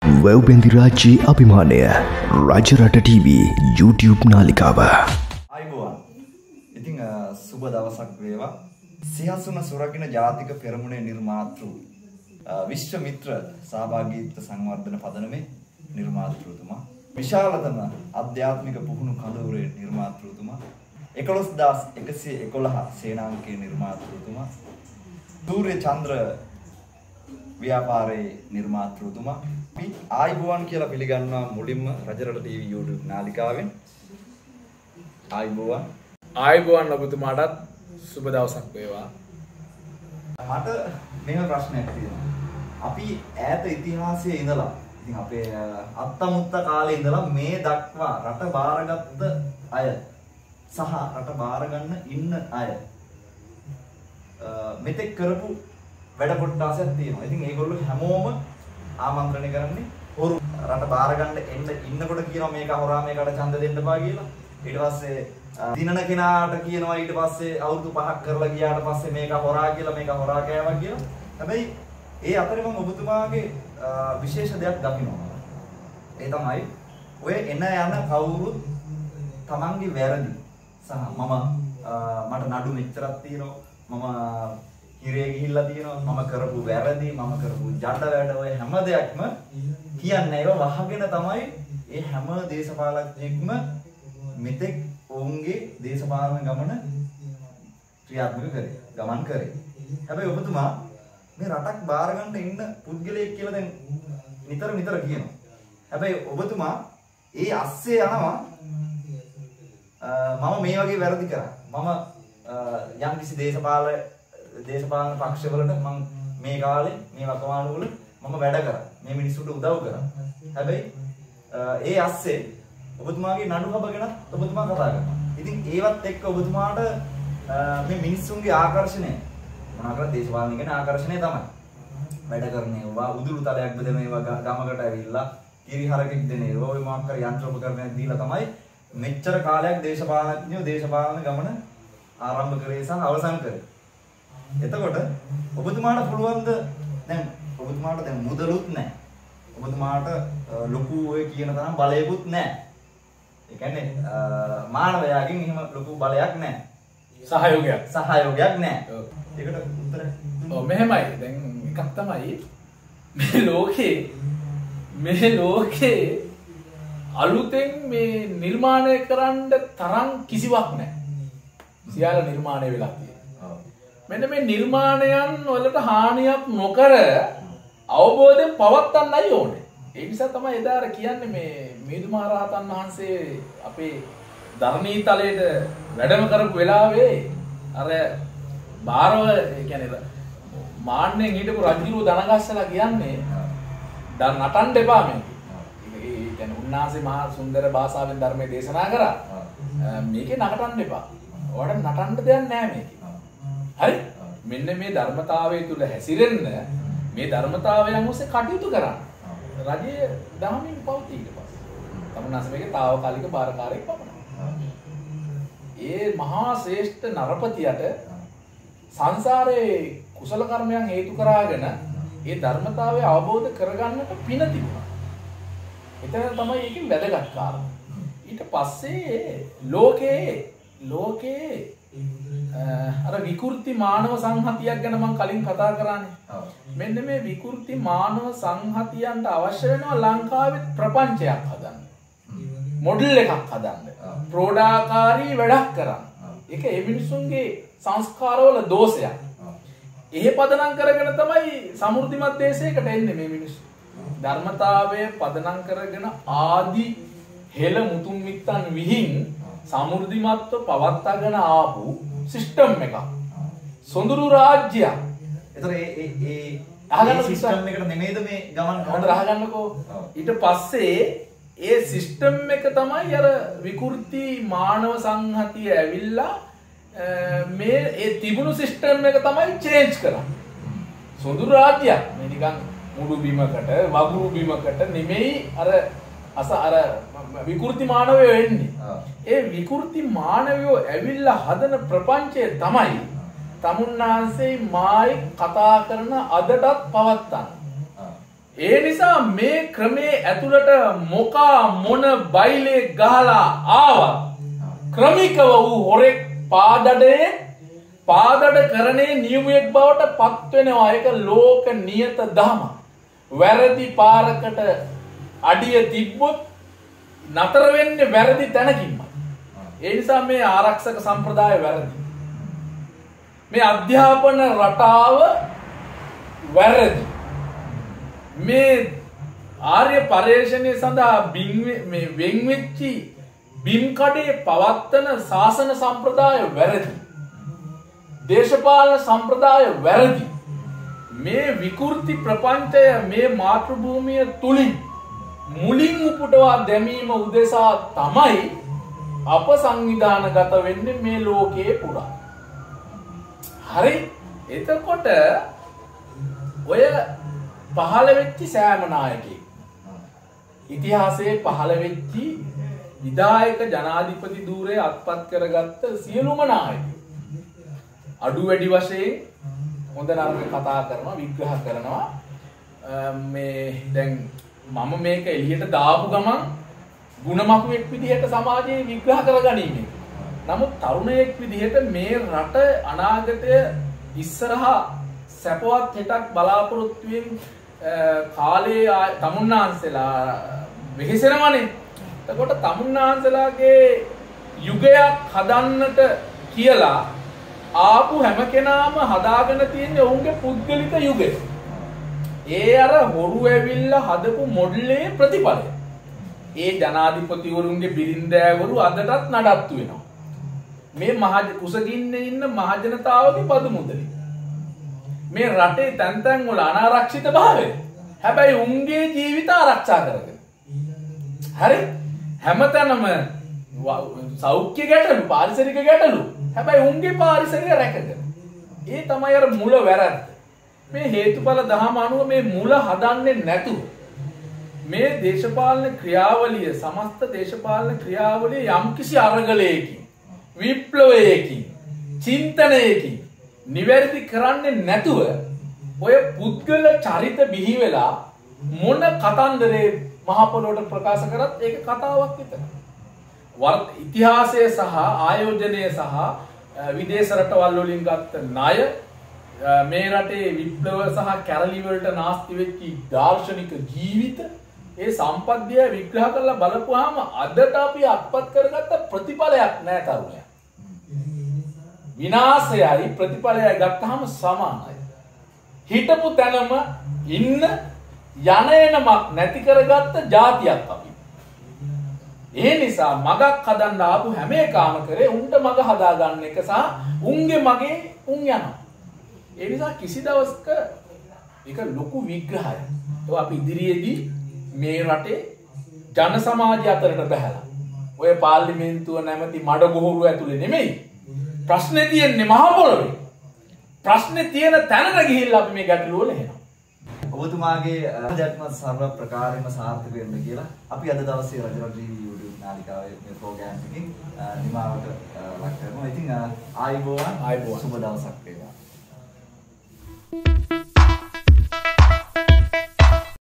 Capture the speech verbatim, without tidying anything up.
වැව්බැඳි රාජ්‍යයේ අභිමානය Rajarata TV YouTube නාලිකාව. අයිබෝවන්. ඉතින් සුබ දවසක් වේවා. සිහසුන සුරකින්න ජාතික පෙරමුණේ නිර්මාතෘ විශ්ව මිත්‍ර සහභාගීත්ව සංවර්ධන පදනමේ නිර්මාතෘතුමා, විශාලතම අධ්‍යාත්මික පුහුණු කඳවුරේ නිර්මාතෘතුමා, එකොළොස් හදාස් එකසිය එකොළහ සේනාංකයේ නිර්මාතෘතුමා, සූර්ය චන්ද්‍ර ව්‍යාපාරයේ නිර්මාතෘතුමා. අපි ආයිබෝවන් කියලා පිළිගන්නවා මුලින්ම රජරට ටීවී YouTube නාලිකාවෙන්. ආයිබෝවන්. ආයිබෝවන් ඔබතුමාටත් සුබ දවසක් වේවා. මට මෙහෙම ප්‍රශ්නයක් තියෙනවා. අපි ඈත ඉතිහාසයේ ඉඳලා, ඉතින් අපේ අත්තමුත්ත කාලේ ඉඳලා මේ දක්වා රට බාරගත්ත අය සහ රට බාර ගන්න ඉන්න අය මෙතෙක් කරපු වැඩ කොටසක් තියෙනවා. ඉතින් ඒගොල්ලෝ හැමෝම ආමන්ත්‍රණය කරන්නේ හොරු රට බාර ගන්න එන්න ඉන්නකොට කියනවා මේක හොරා මේකට ඡන්ද දෙන්න බා කියලා. ඊට පස්සේ දිනන කෙනාට කියනවා ඊට පස්සේ අවුරුදු පහක් කරලා ගියාට පස්සේ මේක හොරා කියලා මේක හොරා කෑවා කියලා. හැබැයි ඒ අතරේ මම ඔබතුමාගේ විශේෂ දෙයක් දකිනවා. ඒ තමයි ඔය එන යන කවුරුත් තමන්ගේ වැරදි සහ මම මට නඩු මෙච්චරක් තියෙනවා, මම හිරේ ගිහිල්ලා තියෙනවා, මම කරපු වැරදි, මම කරපු ජඩ වැඩ, ඔය හැම දෙයක්ම කියන්නේ ඒව වහගෙන තමයි ඒ හැම දේශපාලකයෙක්ම මෙතෙක් ඔවුන්ගේ දේශපාලන ගමන ක්‍රියාත්මක කරේ, ගමන් කරේ. හැබැයි ඔබතුමා මේ රටක් බාර ගන්න ඉන්න පුද්ගලයෙක් කියලා දැන් නිතර නිතර කියනවා. හැබැයි ඔබතුමා ඒ අස්සේ යනවා මම මේ වගේ වැරදි කරා, මම යම් කිසි දේශපාලන දේශපාලන පක්ෂවලට මම මේ කාලේ මේ වකවාණු වල මම වැඩ කරා, මේ මිනිස්සුන්ට උදව් කරා. හැබැයි ඒ අස්සේ ඔබතුමාගේ නඩු හබගෙන ඔබතුමා කතා කරනවා. ඉතින් ඒවත් එක්ක ඔබතුමාට මේ මිනිස්සුන්ගේ ආකර්ෂණය මොනවා කරලා දේශපාලන කියන ආකර්ෂණය තමයි. වැඩ කරන ඒවා උදුළු තලයක් බෙදෙන ඒවා ගමකට ඇවිල්ලා කිරිහරකෙක් දෙන ඒවා ඔය මොකක් කර යන්ත්‍ර උපකරණයක් දීලා තමයි මෙච්චර කාලයක් දේශපාලනඥයෝ දේශපාලන ගමන ආරම්භ කරේ සහ අවසන් කරේ. එතකොට ඔබතුමාට පුළුවන්ද දැන් ඔබතුමාට දැන් මුදලුත් නැහැ. ඔබතුමාට ලොකු ඔය කියන තරම් බලයකුත් නැහැ. ඒ කියන්නේ මානවයාගෙන් එහෙම ලොකු බලයක් නැහැ. සහයෝගයක් සහයෝගයක් නැහැ. ඒකට උත්තර ඔව් මෙහෙමයි. දැන් එකක් තමයි මේ ලෝකේ මේ ලෝකේ අලුතෙන් මේ නිර්මාණය කරන්න තරම් කිසිවක් නැහැ. සියල්ල නිර්මාණය වෙලා තියෙනවා. මෙන්න මේ නිර්මාණයන් වලට හානියක් නොකර අවබෝධයෙන් පවත්වන්නයි ඕනේ. ඒ නිසා තමයි එදා අර කියන්නේ මේ මිහිඳු මහ රහතන් වහන්සේ අපේ ධර්මී තලයට වැඩම කරපු වෙලාවේ අර බාරව ඒ කියන්නේ මාන්නෙන් හිටපු රජුරෝ දනගස්සලා කියන්නේ දැන් නටන්න එපා මේක. ඒ කියන්නේ උන්වහන්සේ මහා සුන්දර භාෂාවෙන් ධර්මයේ දේශනා කරා. මේකේ නටන්න එපා. ඔයාලට නටන්න දෙයක් නැහැ මේකේ. හරි? මෙන්න මේ ධර්මතාවය තුල හැසිරෙන්න මේ ධර්මතාවයන් ඔස්සේ කටයුතු කරන්න. රජයේ දහමින් පවතී ඊට පස්සේ. තමුන්නාස මේකේ తాවකාලික බාරකාරයෙක් පමණයි. ඒ මහා ශ්‍රේෂ්ඨ නරපතියට සංසාරේ කුසල කර්මයන් හේතු කරාගෙන ඒ ධර්මතාවය අවබෝධ කරගන්නට පින තිබුණා. එතන තමයි ඒකෙන් වැදගත් කාරණා. ඊට පස්සේ ලෝකේ ලෝකේ අර විකෘති මානව සංහතියක් ගැන මම කලින් කතා කරානේ. මෙන්න මේ විකෘති මානව සංහතියන්ට අවශ්‍ය වෙනවා ලංකාවේ ප්‍රපංචයක් හදන්න. මොඩල් එකක් හදන්න. ප්‍රෝඩාකාරී වැඩක් කරන්න. ඒක ඒ මිනිසුන්ගේ සංස්කාරවල දෝෂයක්. එහෙ පදනම් කරගෙන තමයි සමෘද්ධිමත් දේශයකට එන්නේ මේ මිනිස්සු. ධර්මතාවය පදනම් කරගෙන ආදි හෙළ මුතුන් මිත්තන් විහිං සමෘද්ධිමත්ව පවත්වාගෙන ආපු සිස්ටම් එකක්. සොඳුරු රාජ්‍යයක්. ඒතර ඒ ඒ ඒ අහගන්න සිස්ටම් එකට නෙමෙයිද මේ ගමන් කරන්න අහගන්නකෝ. ඊට පස්සේ ඒ සිස්ටම් එක තමයි අර විකෘති මානව සංහතිය ඇවිල්ලා මේ ඒ තිබුණු සිස්ටම් එක තමයි චේන්ජ් කරන්නේ. සොඳුරු රාජ්‍යයක්. මේ නිකන් මුඩු බිමකට වගුරු බිමකට නෙමෙයි අර අස අර විකෘති මානවයෝ එන්නේ. ඒ විකෘති මානවයෝ ඇවිල්ලා හදන ප්‍රපංචය තමයි තමුන්නාන්සේ මායි කතා කරන අදටත් පවත්තන්නේ. ඒ නිසා මේ ක්‍රමේ ඇතුළට මොකා මොන බයිලේ ගහලා ආවත් ක්‍රමිකව වූ හොරෙක් පාදඩේ පාදඩ කරණේ නියමයක් බවට පත් වෙනවා. ඒක ලෝක නියත ධම. වැරදි පාරකට අඩිය තිබ්බොත් නතර වෙන්නේ වැරදි තැනකින්ම. ඒ නිසා මේ ආරක්ෂක සම්ප්‍රදාය වැරදි. මේ අධ්‍යාපන රටාව වැරදි. මේ ආර්ය පර්යේෂණය සඳහා මේ වෙන් වෙච්චි බිම් කඩේ පවත්තන ශාසන සම්ප්‍රදාය වැරදි. දේශපාලන සම්ප්‍රදාය වැරදි. මේ විකෘති ප්‍රපංචය මේ මාතෘභූමිය තුලින් මුලින් උපුටවා දැමීම උදෙසා තමයි අප සංවිධානගත වෙන්නේ මේ ලෝකයේ පුරා. හරි. එතකොට ඔය පහළ වෙච්ච සෑම නායකයෙක් ඉතිහාසයේ පහළ වෙච්ච විධායක ජනාධිපති ධූරය අත්පත් කරගත්ත සියලුම නායකයෝ අඩු වැඩි වශයෙන් හොඳ නරක කතා කරනවා විග්‍රහ කරනවා. මේ දැන් මම මේක එළියට දාපු ගමන් ಗುಣමකුවෙක් විදිහට සමාජයේ විග්‍රහ කරගනින්නේ. නමුත් තරුණයෙක් විදිහට මේ රට අනාගතය ඉස්සරහා සැපවත් හිතක් බලාපොරොත්තු වෙන කාලේ තමුන්නාන්සලා වෙහෙසෙනවනේ. එතකොට තමුන්නාන්සලාගේ යුගයක් හදන්නට කියලා ආපු හැම කෙනාම හදාගෙන තියෙන්නේ ඔවුන්ගේ පුද්ගලික යුගය. ඒ අර හොරු ඇවිල්ලා හදපු මොඩලේ ප්‍රතිඵලය. ඒ ජනාධිපතිවරුන්ගේ බිරින්දෑවරු අදටත් නඩත්තු වෙනවා. මේ මහ කුසගින්නේ ඉන්න මහජනතාවගේ බදු මුදලි. මේ රටේ තැන් තැන් වල අනාරක්ෂිත භාවය. හැබැයි උන්ගේ ජීවිත ආරක්ෂා කරගෙන. හරි? හැමතැනම සෞඛ්‍ය ගැටලු, පාරිසරික ගැටලු. හැබැයි උන්ගේ පාරිසරික රැකගෙන. ඒ තමයි අර මුල වැරද්ද. මේ හේතුඵල දහම අනුව මේ මුල හදන්නේ නැතුව මේ දේශපාලන ක්‍රියාවලිය සමස්ත දේශපාලන ක්‍රියාවලිය යම්කිසි අරගලයකින් විප්ලවයකින් චින්තනයකින් නිවැරදි කරන්නේ නැතුව ඔය පුද්ගල චරිත බිහි වෙලා මොන කතන්දරේ මහ පොළොවට ප්‍රකාශ කරත් ඒක කතාවක් විතරයි. ඉතිහාසය සහ ආයෝජනය සහ විදේශ රටවල් වලින් ගත්ත ණය මේ රටේ විප්ලව සහ කැරලි වලට නාස්ති වෙච්ච දාර්ශනික ජීවිත ඒ සම්පත්තිය විග්‍රහ කරලා බලපුවාම අදට අපි අත්පත් කරගත්ත ප්‍රතිඵලයක් නෑ තරුණයා. විනාශයයි ප්‍රතිඵලයයි ගත්තාම සමානයි. හිටපු තැනම ඉන්න යන එනමක් නැති කරගත්ත જાතියක් අපි. ඒ නිසා මගක් හදන්න ආපු හැම එකම කරේ උන්ට මග හදා ගන්න එක සහ උන්ගේ මගේ උන් යනවා. ඒ නිසා කිසි දවසක ඒක ලොකු විග්‍රහයක්. ඒක අපි ඉදිරියේදී මේ රටේ ජන සමාජය අතරට බහැලා ඔය පාර්ලිමේන්තුව නැමැති මඩ ගොහරු ඇතුලේ නෙමෙයි ප්‍රශ්නේ තියෙන්නේ මහ පොළොවේ. ප්‍රශ්නේ තියෙන තැනට ගිහිල්ලා අපි මේ ගැටලුව වල එනවා. ඔබතුමාගේ අධ්‍යාත්ම සර්ව ප්‍රකාරයෙන්ම සාර්ථක වෙන්න කියලා අපි අද දවසේ රජරට ටීවී YouTube නාලිකාවේ මේ ප්‍රෝග්‍රෑම් එකකින් නිමාවට ලක් කරනවා. ඉතින් ආයිබෝවන් ආයිබෝවන් සුබ දවසක් වේවා.